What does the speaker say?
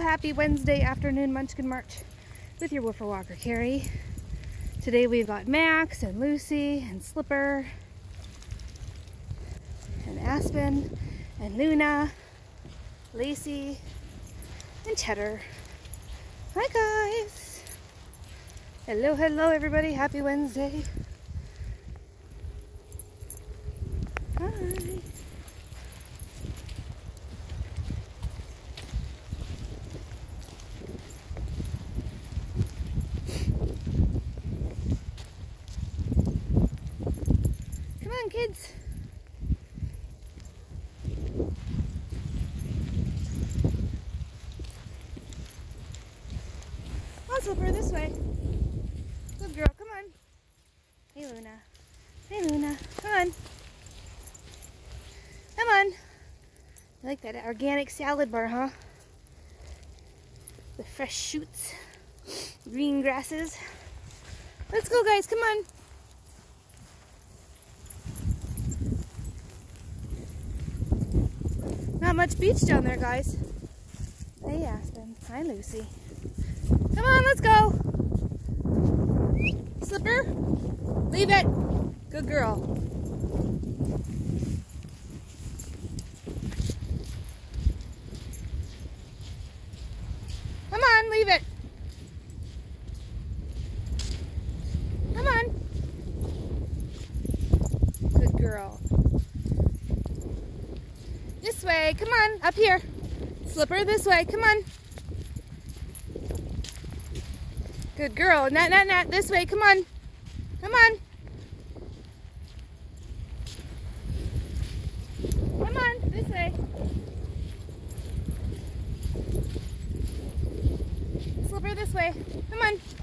happy Wednesday afternoon Munchkin March with your Woofer Walker, Kari. Today we've got Max and Lucy and Slipper and Aspen and Luna, Lacey and Cheddar. Hi guys! Hello, hello everybody. Happy Wednesday. Hi. Come on, kids. I'll Slipper this way. Good girl, come on. Hey Luna. Hey Luna, come on. Come on. You like that organic salad bar, huh? The fresh shoots, green grasses. Let's go guys, come on. Not much beach down there, guys. Hey Aspen. Hi Lucy. Come on, let's go. Slipper, leave it. Good girl. Come on, leave it. Come on. Good girl. This way, come on, up here. Slipper, this way, come on. Good girl. Nat, this way, come on. Come on. Come on, this way. Slipper, this way. Come on.